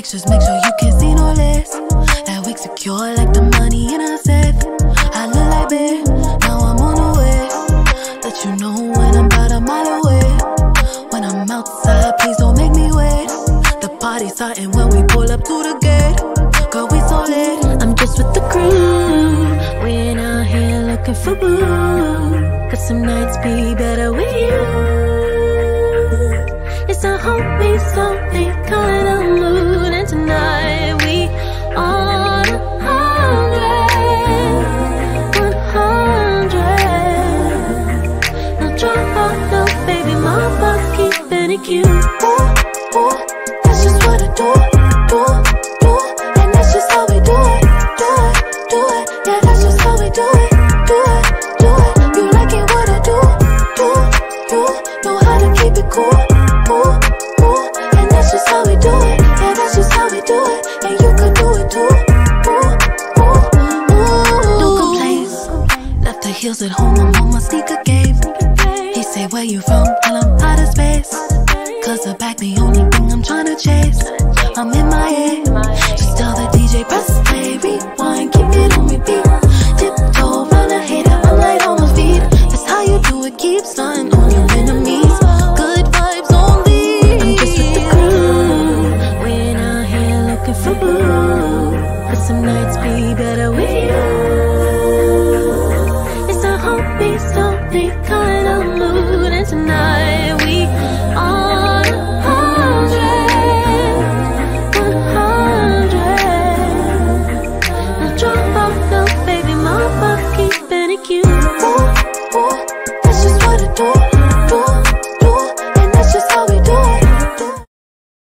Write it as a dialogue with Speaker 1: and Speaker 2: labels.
Speaker 1: Just make sure you can't see no less. That wig secure like the money in a safe. I look like babe, now I'm on the way. Let you know when I'm about a mile away. When I'm outside, please don't make me wait. The party's starting when we pull up to the gate. Girl, we so late. I'm just with the crew. We ain't out here looking for boo. Cause some nights be better with you. It's a homie, something kind of mood. And tonight we on 100. No drama, no baby mama, keeping it cute. Ooh, ooh, that's just what I do. And that's just how we do it. Yeah, that's just how we do it. You like it what I do. You know how to keep it cool. And that's just how we do it. Yeah, that's just how we do it. And you could do it too. No complaints. Left the heels at home, I'm on my sneaker game. He say, where you from? And I'm out of space. Cause the back the only thing I'm trying to chase. I'm in my head. Just tell the DJ, press play, rewind, keep it on repeat.